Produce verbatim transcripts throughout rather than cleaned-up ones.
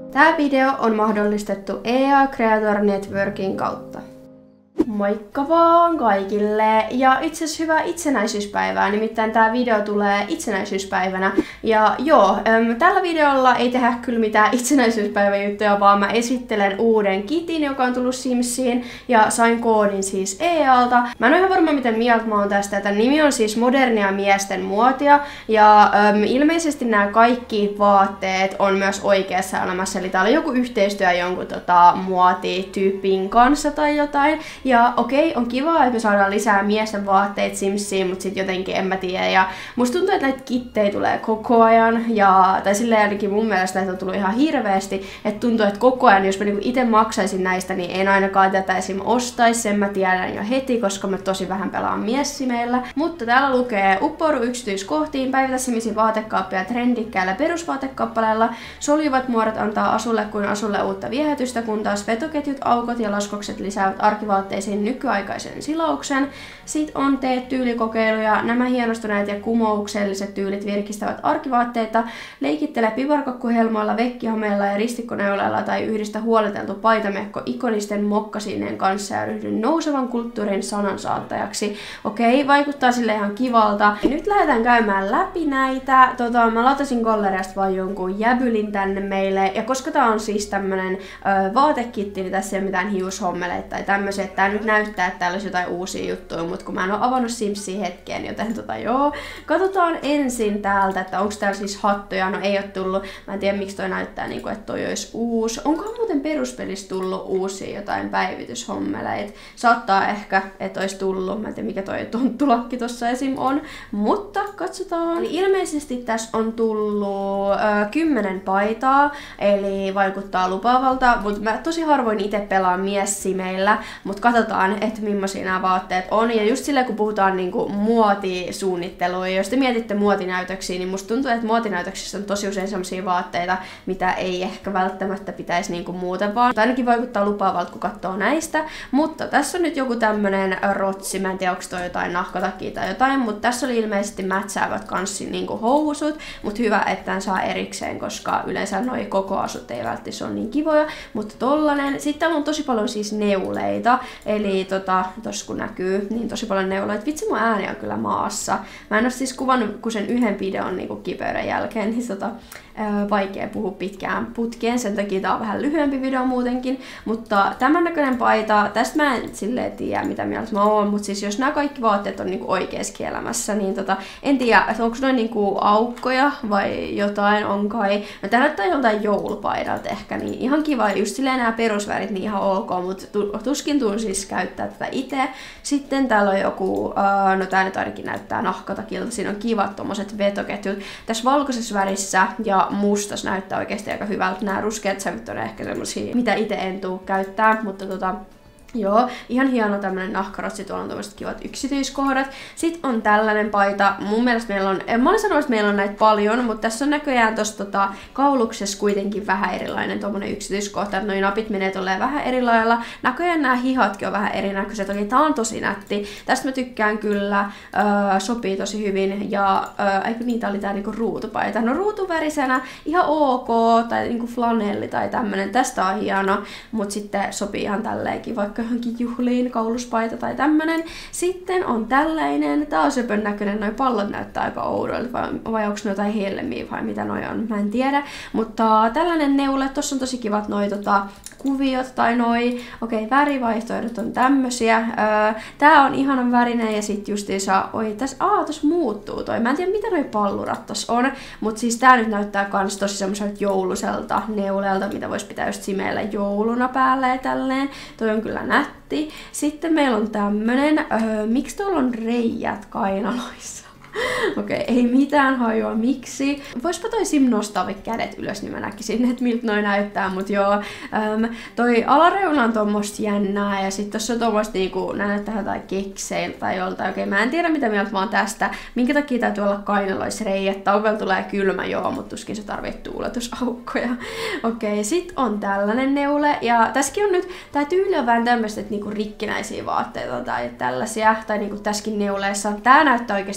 Tämä video on mahdollistettu E A Creator Networkin kautta. Moikka vaan kaikille! Ja itse asiassa hyvää itsenäisyyspäivää, nimittäin tää video tulee itsenäisyyspäivänä. Ja joo, äm, tällä videolla ei tehdä kyllä mitään itsenäisyyspäiväjuttuja, vaan mä esittelen uuden kitin, joka on tullut Simsiin, ja sain koodin siis E A:lta. Mä en ole ihan varma, miten mieltä mä oon tästä. Tämän nimi on siis modernia miesten muotia, ja äm, ilmeisesti nämä kaikki vaatteet on myös oikeassa elämässä, eli täällä on joku yhteistyö jonkun tota, muotityypin kanssa tai jotain. Ja okei, on kiva, että me saadaan lisää miesten vaatteet Simsiin, mutta sit jotenkin en mä tiedä. Ja musta tuntuu, että näitä kittejä tulee koko ajan. Ja, tai silleen ainakin mun mielestä näitä on tullut ihan hirveästi. Että tuntuu, että koko ajan, jos mä niinku itse maksaisin näistä, niin en ainakaan tätä esim. Ostaisi. Sen mä tiedän jo heti, koska mä tosi vähän pelaan miessimeillä. Mutta täällä lukee uppoudu yksityiskohtiin, päivitä Simsin vaatekaappia trendikkäillä perusvaatekappaleella. Soljuvat muodot antaa asulle kuin asulle uutta viehätystä, kun taas vetoketjut, aukot ja laskokset lisäävät arkivaatteisiin nykyaikaisen silauksen. Sitten on tee tyylikokeiluja. Nämä hienostuneet ja kumoukselliset tyylit virkistävät arkivaatteita. Leikittele piparkakkuhelmoilla, vekkihameilla ja ristikkoneuleilla tai yhdistä huoliteltu paitamekko ikonisten mokkasineen kanssa ja ryhdy nousevan kulttuurin sanansaattajaksi. Okei, vaikuttaa sille ihan kivalta. Ja nyt lähdetään käymään läpi näitä. Tota, mä latasin Galleriasta vaan jonkun jäbylin tänne meille. Ja koska tää on siis tämmönen ö, vaatekitti, niin tässä ei ole mitään hiushommeleita tai tämmöisiä. Tää nyt näyttää, että täällä olisi jotain uusia juttuja, mutta kun mä en ole avannut Simsia hetkeen, joten tota joo. Katsotaan ensin täältä, että onko täällä siis hattuja. No ei ole tullut. Mä en tiedä, miksi toi näyttää niin kuin, että toi olisi uusi. Onkohan muuten peruspelissä tullut uusia jotain päivityshommeleita? Saattaa ehkä, että olisi tullut. Mä en tiedä, mikä toi tonttulakki tossa esim. On. Mutta katsotaan. Eli ilmeisesti tässä on tullut ö, kymmenen paitaa, eli vaikuttaa lupaavalta. Mutta mä tosi harvoin itse pelaan miessimeillä. Mutta katsotaan, että millaisia nämä vaatteet on. Ja just silleen, kun puhutaan niinku muotisuunnittelua, ja jos te mietitte muotinäytöksiä, niin musta tuntuu, että muotinäytöksissä on tosi usein sellaisia vaatteita, mitä ei ehkä välttämättä pitäisi niinku muuten vaan. Tai ainakin vaikuttaa lupaavalta, kun katsoo näistä. Mutta tässä on nyt joku tämmönen rotsi, mä en tiedä, onko toi jotain nahkatakia tai jotain, mutta tässä oli ilmeisesti mätsäävät kanssin niinku housut, mutta hyvä, että tämän saa erikseen, koska yleensä noi koko asut ei välttämättä ole niin kivoja, mutta tollanen. Sitten täällä on tosi paljon siis neuleita. Eli tota, tossa kun näkyy, niin tosi paljon neuloita. Vitsi, mun ääni on kyllä maassa. Mä en oo siis kuvannut kun sen yhden videon niin kipeyden jälkeen, niin tota, ää, vaikea puhua pitkään putkeen. Sen takia tää on vähän lyhyempi video muutenkin. Mutta tämän näköinen paita, tästä mä en silleen tiedä mitä mieltä mä oon, mutta siis jos nämä kaikki vaatteet on niinku oikeassa elämässä, niin tota, en tiedä, että onko noin niinku aukkoja vai jotain on kai. No tää näyttää joltain joulupaidalta ehkä, niin ihan kiva. Just silleen nämä perusvärit, niin ihan ok, mutta tuskin tuun siis käyttää tätä itse. Sitten täällä on joku, uh, no tää nyt ainakin näyttää nahkatakilta, siinä on kivat tommoset vetoketjut. Tässä valkoisessa värissä ja mustas näyttää oikeasti aika hyvältä. Nämä ruskeat sävyt on ehkä semmosia, mitä itse en tuu käyttää, mutta tota, joo, ihan hieno tämmönen nahkarotsi, tuolla on tommoset kivat yksityiskohdat. Sitten on tällainen paita. Mun mielestä meillä on, en mä olin sanonut, että meillä on näitä paljon, mutta tässä on näköjään tossa tota, kauluksessa kuitenkin vähän erilainen tommonen yksityiskohta, että noi napit menee tolleen vähän eri lailla. Näköjään nämä hihatkin on vähän erinäköiset. Okei, tää on tosi nätti. Tästä mä tykkään kyllä, öö, sopii tosi hyvin. Ja öö, eikö niitä oli tää niinku ruutupaita. No ruutuvärisenä ihan ok, tai niinku flanelli tai tämmönen. Tästä on hieno, mutta sitten sopii ihan tälleenkin, vaikka johonkin juhliin, kauluspaita tai tämmönen. Sitten on tällainen, tää on söpön näköinen, noi pallot näyttää aika oudoilta, vai, vai onko ne jotain helmiä vai mitä noi on, mä en tiedä. Mutta tällainen neule, tossa on tosi kivat noi tota, kuviot tai noi, okei, okay, värivaihtoehdot on tämmösiä. Öö, tää on ihanan värinen ja sit justiinsa, oi tässä, aa, tossa muuttuu toi. Mä en tiedä mitä noi pallurat tossa on, mut siis tää nyt näyttää kans tosi semmoiselta jouluselta neuleelta, mitä vois pitää just simeillä jouluna päällä ja tälleen. Toi on kyllä nätti. Sitten meillä on tämmönen, öö, miksi tuolla on reijät kainaloissa? Okei, okay, ei mitään hajua, miksi. Voispa toi Sim nostaa vaikka kädet ylös, niin mä näkisin, että miltä noi näyttää, mut joo. Öm, toi alareuna on tommoista jännää, ja sit tossa on tommoista niinku, nää näyttää jotain kekseiltä tai joltain. Okei, okay, mä en tiedä mitä mieltä mä oon tästä. Minkä takia täytyy olla kainaloisreijät? Talvella tulee kylmä, joo, mut tuskin se tarvitsee tuuletusaukkoja. Okei, okay, sit on tällainen neule, ja tässäkin on nyt, tää tyyli on vähän tämmöistä, että niinku rikkinäisiä vaatteita tai tällaisia, tai niinku tässäkin neuleessa. Tää näyttää oikeesti hyvältä.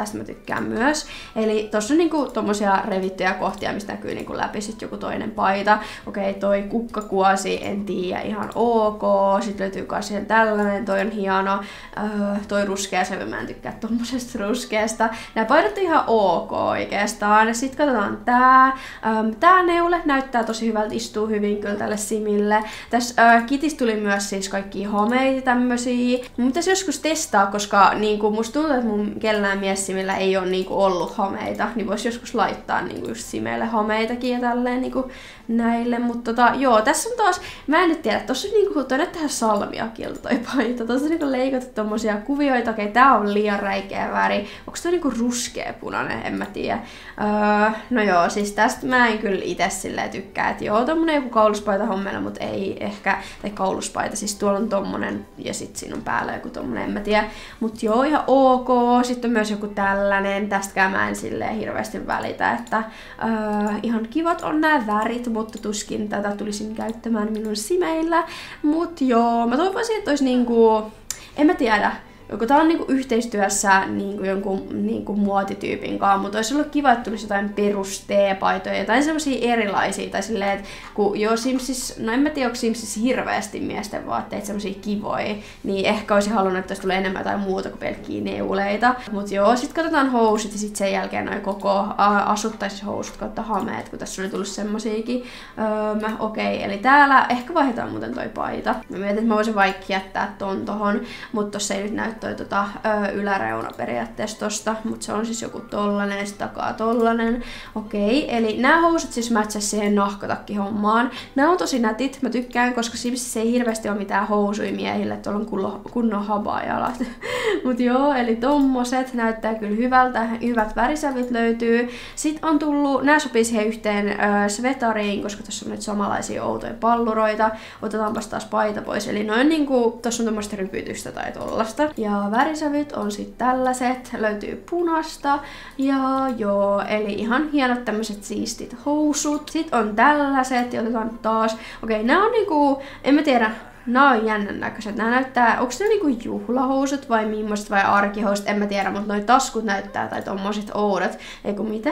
tästä mä tykkään myös. Eli tossa on niinku tommosia revittyjä kohtia, mistä näkyy niinku läpi sit joku toinen paita. Okei, okay, toi kukkakuosi, en tiedä, ihan ok. Sitten löytyy kans siihen tällainen, toi on hieno. Öö, toi ruskea sävy, mä en tykkää tommosesta ruskeasta. Nää paidat on ihan ok oikeastaan. Sitten katsotaan tää. Öö, tää neule näyttää tosi hyvältä, istuu hyvin kyllä tälle simille. Tässä öö, kitistä tuli myös siis kaikkia hameita tämmösiä. Mun pitäisi joskus testaa, koska niinku, musta tuntuu, että mun kellään miessimillä ei ole niinku ollut hameita, niin vois joskus laittaa niinku just simeille hameitakin ja tälleen niinku näille, mutta tota, joo, tässä on taas, mä en nyt tiedä, tossa on niinku, toi näyttää salmiakilta toi paita, tossa on niinku leikattu tommosia kuvioita, okei, tää on liian räikeä väri, onks toi niinku ruskeapunainen, en mä tiedä. Öö, no joo, siis tästä mä en kyllä ite silleen tykkää, että joo, tommonen joku kauluspaita hommella, mut ei ehkä, tai kauluspaita, siis tuolla on tommonen, ja sit siinä on päällä joku tommonen, en mä tiedä, mut joo, ihan ok, sitten on myös joku tällainen, tästäkään mä en silleen hirveästi välitä, että öö, ihan kivat on nämä värit, mutta tuskin tätä tulisin käyttämään minun simeillä. Mut joo, mä toivoisin, että olisi niinku, en mä tiedä, joko tää on niinku yhteistyössä niinku jonkun niinku muotityypin kanssa, mutta olisi ollut kiva, että tulisi jotain perusteepaitoja, jotain semmosia erilaisia, tai silleen, että kun joo Simsis, no en mä tiedä, onko Simsis hirveästi miesten vaatteet semmosia kivoja, niin ehkä olisi halunnut, että olisi tullut enemmän jotain muuta kuin pelkkiä neuleita. Mut joo, sit katsotaan housut ja sit sen jälkeen noin koko asuttaisis housut kautta hameet, kun tässä oli tullut semmosiakin. Öö, Okei, okay, eli täällä ehkä vaihdetaan muuten toi paita. Mä mietin, että mä voisin vaikka jättää ton tohon, mutta tossa ei nyt näy toi tota, ö, yläreuna periaatteessa tosta, mutta se on siis joku tollanen ja sit takaa tollanen. Okei, eli nämä housut siis matchas siihen nahkatakkihommaan. Nämä on tosi nätit, mä tykkään, koska Simsissä ei hirveästi ole mitään housuja miehille, tuolla on kunnon, kunnon habajalat. Mut joo, eli tommoset näyttää kyllä hyvältä, hyvät värisävyt löytyy. Sitten on tullut, nää sopii siihen yhteen ö, svetariin, koska tossa on nyt samanlaisia outoja palluroita. Otetaanpas taas paita pois, eli noin niinku, tossa on tommoista rypytystä tai tollasta. Ja värisävyt on sitten tällaiset, löytyy punasta ja joo, eli ihan hienot tämmöiset siistit housut. Sitten on tällaiset ja otetaan taas, okei, okay, nää on niinku, en mä tiedä, nää on jännän näköiset. Nää näyttää, onko ne niinku juhlahousut vai millaiset vai arkihousut, en mä tiedä, mutta noi taskut näyttää tai tommosit oudot. Eiku mitä?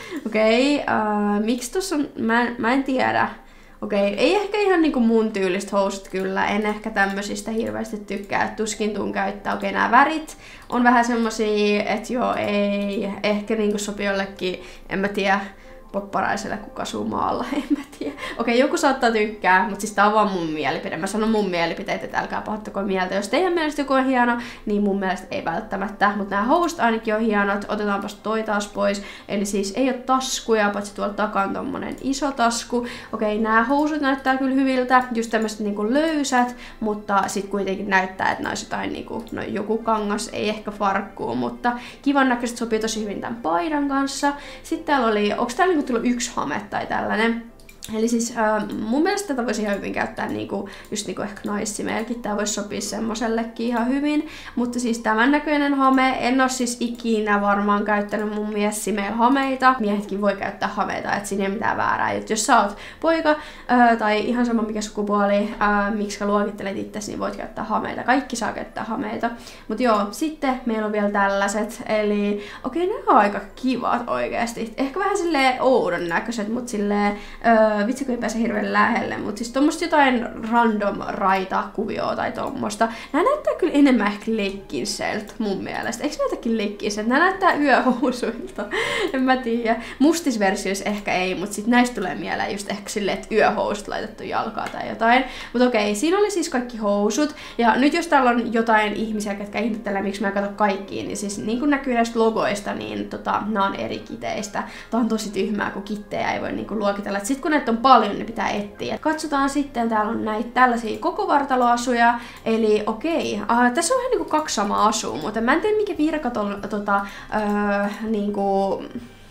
Okei, okay, uh, miksi tossa on, mä, mä en tiedä. Okei, ei ehkä ihan niinku mun tyylistä housut kyllä, en ehkä tämmöisistä hirveästi tykkää, että tuskin tuun käyttää. Okei, nämä värit on vähän semmosia, että joo, ei, ehkä niinku sopii jollekin, en mä tiedä, popparaiselle, kuka asuu maalla, en mä tiedä. Okei, joku saattaa tykkää, mutta siis tää on vaan mun mielipide. Mä sanon mun mielipiteet, että älkää pahoittako mieltä. Jos teidän mielestä joku on hieno, niin mun mielestä ei välttämättä. Mutta nämä housut ainakin on hienot. Otetaanpas toi taas pois. Eli siis ei ole taskuja, paitsi tuolla takaa on tommonen iso tasku. Okei, nämä housut näyttää kyllä hyviltä. Just tämmöiset niinku löysät, mutta sit kuitenkin näyttää, että nää olisi jotain niinku, no joku kangas, ei ehkä farkkuu, mutta kivan näköiset sopii tosi hyvin tämän paidan kanssa. Sitten täällä oli, onks täällä tullut yksi hame tai tällainen. Eli siis äh, mun mielestä tätä voisi ihan hyvin käyttää niinku, just niinku ehkä naissimeilläkin. Tää voisi sopia semmosellekin ihan hyvin. Mutta siis tämän näköinen hame, en oo siis ikinä varmaan käyttänyt mun miessimeillä hameita. Miehetkin voi käyttää hameita, et siinä ei ole mitään väärää. Et jos sä oot poika äh, tai ihan sama mikä sukupuoli, äh, miksi luokittelet itsesi, niin voit käyttää hameita. Kaikki saa käyttää hameita. Mut joo, sitten meillä on vielä tällaiset. Eli okei, okay, ne on aika kivat oikeesti. Ehkä vähän silleen oudon näköiset, mut silleen äh, vitsi kun ei pääse hirveän lähelle, mutta siis tommoista jotain random raita-kuvioa tai tommoista. Nää näyttää kyllä enemmän ehkä leggingseltä mun mielestä. Eikö näytäkin leggingseltä? Nää näyttää yöhousuilta. En mä tiedä. Mustisversioissa ehkä ei, mutta sit näistä tulee mieleen just ehkä silleen, että yöhousut laitettu jalkaa tai jotain. Mutta okei, siinä oli siis kaikki housut. Ja nyt jos täällä on jotain ihmisiä, ketkä ihmettelee, miksi mä en katso kaikkiin, niin siis niin kuin näkyy näistä logoista, niin tota, nää on eri kiteistä. Tää on tosi tyhmää, kun kittejä ei voi niinku luokitella. Et sit kun näitä on paljon, niin pitää etsiä. Katsotaan sitten, täällä on näitä tällaisia koko vartaloasuja, eli okei, äh, tässä on vähän niinku kaksi samaa asua, mutta mä en tiedä mikä virka tuolla tota, äh, niinku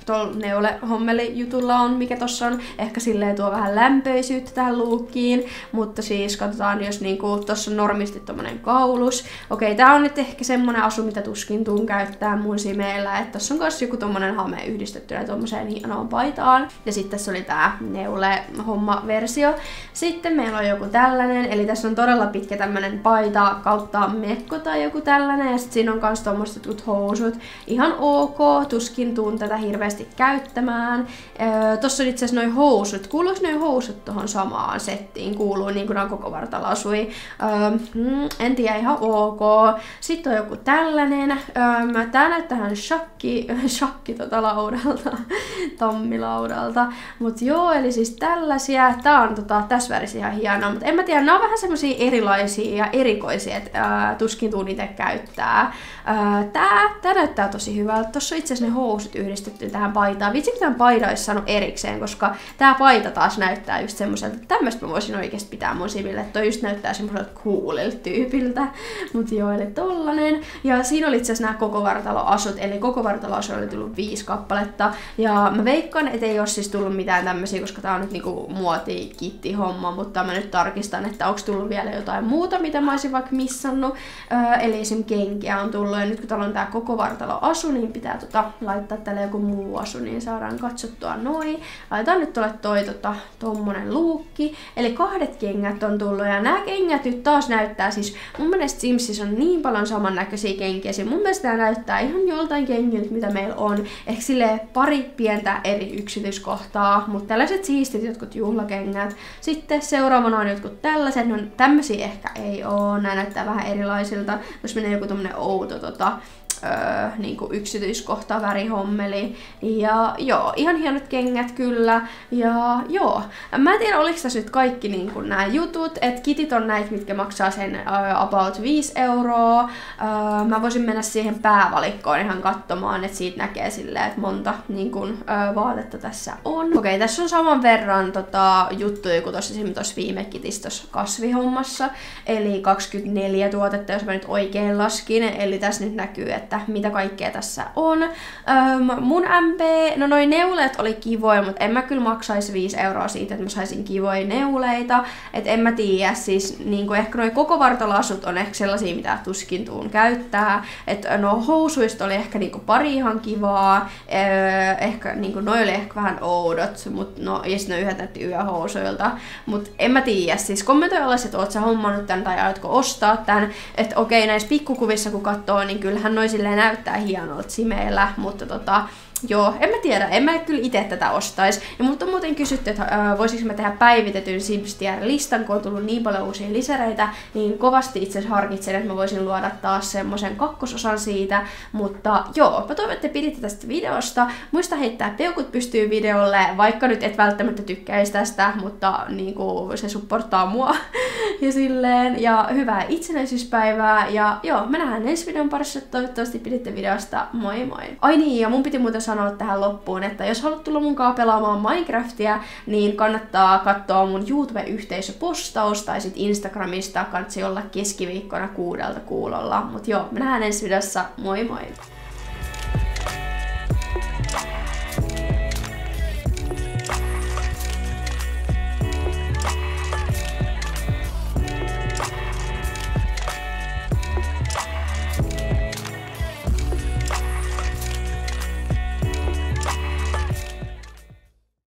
tuolla neule-hommeli-jutulla on, mikä tossa on. Ehkä silleen tuo vähän lämpöisyyttä tähän luukkiin, mutta siis katsotaan, jos niinku tossa on normisti tommonen kaulus. Okei, tää on nyt ehkä semmonen asu, mitä tuskin tuun käyttää mun simeillä, että tossa on kans joku tommonen hame yhdistettynä tommoseen hienoon paitaan. Ja sitten tässä oli tää neule-homma-versio. Sitten meillä on joku tällainen, eli tässä on todella pitkä tämmönen paita kautta mekko tai joku tällainen, ja sit siinä on kans tommoset housut. Ihan ok, tuskin tuun tätä hirveästi käyttämään. Öö, tossa on itse asiassa noi housut. Kuuluuko noi housut tohon samaan settiin? Kuuluu niin kuin nämä koko vartalo asui. Öö, hmm, en tiedä, ihan ok. Sitten on joku tällainen. Öö, tää näyttää ihan shakki, shakki tota laudalta, tammilaudalta. Mut joo, eli siis tällaisia. Tää on tota, tässä värissä ihan hienoa, mutta en mä tiedä, nämä on vähän semmosia erilaisia ja erikoisia, että öö, tuskin tuun itse käyttää. Öö, tää, tää näyttää tosi hyvältä. Tossa on itse asiassa ne housut yhdistetty tähän paitaan. Vitsi, kun tämän paidan olisi saanut erikseen, koska tää paita taas näyttää just semmoiselta, että tämmöistä mä voisin oikeesti pitää mun siville. Toi just näyttää semmoiselta coolilta tyypiltä. Mut joo, eli tollanen. Ja siinä oli itse asiassa nämä koko vartaloasut, eli koko vartaloasut oli tullut viisi kappaletta. Ja mä veikkaan, että ei oo siis tullut mitään tämmösiä, koska tää on nyt niinku muoti-kitti homma, mutta mä nyt tarkistan, että onko tullut vielä jotain muuta, mitä mä olisin vaikka missannut. Öö, eli esim. Kenkiä on tullut, ja nyt kun täällä on tää koko vartaloasu, niin pitää tota laittaa tälle joku muu asu, niin saadaan katsottua noin. Laitetaan nyt tuolle toi tota, tommonen luukki. Eli kahdet kengät on tullut, ja nämä kengät nyt taas näyttää siis, mun mielestä Simsissä on niin paljon samannäköisiä kenkiä, siis mun mielestä nämä näyttää ihan joltain kengiltä, mitä meillä on. Ehkä silleen pari pientä eri yksityiskohtaa, mutta tällaiset siistit jotkut juhlakengät. Sitten seuraavana on jotkut tällaiset, no tämmösiä ehkä ei oo, nämä näyttää vähän erilaisilta, jos menee joku tommonen outo tota, Öö, niinku yksityiskohta, värihommeli. Ja joo, ihan hienot kengät kyllä. Ja joo, mä en tiedä oliko tässä nyt kaikki niinku nämä jutut, että kitit on näitä, mitkä maksaa sen uh, about viisi euroa. Uh, mä voisin mennä siihen päävalikkoon ihan katsomaan, että siitä näkee silleen, että monta niinku, uh, vaatetta tässä on. Okei, okay, tässä on saman verran tota, juttuja kuin tossa, tossa viime kitissä tossa kasvihommassa. Eli kaksikymmentäneljä tuotetta, jos mä nyt oikein laskin. Eli tässä nyt näkyy, että että mitä kaikkea tässä on. Öm, mun M P, no noi neuleet oli kivoja, mutta en mä kyllä maksaisi viisi euroa siitä, että mä saisin kivoja neuleita. Et en mä tiedä, siis niinku ehkä noi koko vartaloasut on ehkä sellaisia, mitä tuskin tuun käyttää. Et no housuista oli ehkä niinku pari ihan kivaa. Öö, ehkä niinku noi oli ehkä vähän oudot, mut no ja sit ne yhdet näytti yöhousuilta. Mut en mä tiedä, siis kommentoi alas, että oot sä hommannut tän tai aiotko ostaa tän. Että okei, näissä pikkukuvissa kun katsoo, niin kyllähän noi silleen näyttää hienolta simeillä, mutta tota, joo, en mä tiedä, en mä kyllä itse tätä ostais. Ja mut on muuten kysytty, että äh, voisinko mä tehdä päivitetyn Sims Tier-listan, kun on tullut niin paljon uusia lisäreitä, niin kovasti itse asiassa harkitsen, että mä voisin luoda taas semmosen kakkososan siitä. Mutta joo, mä toivon, että te piditte tästä videosta. Muista heittää peukut pystyy videolle, vaikka nyt et välttämättä tykkäisi tästä, mutta niinku se supporttaa mua. ja silleen, ja hyvää itsenäisyyspäivää, ja joo, me nähdään ensi videon parissa, toivottavasti piditte videosta, moi moi! Ai niin, ja mun piti muuten sanoa tähän loppuun, että jos haluat tulla munkaan pelaamaan Minecraftia, niin kannattaa katsoa mun YouTube-yhteisöpostaus, tai sit Instagramista kannattaa olla keskiviikkona kuudelta kuulolla. Mut joo, me nähdään ensi videossa, moi moi!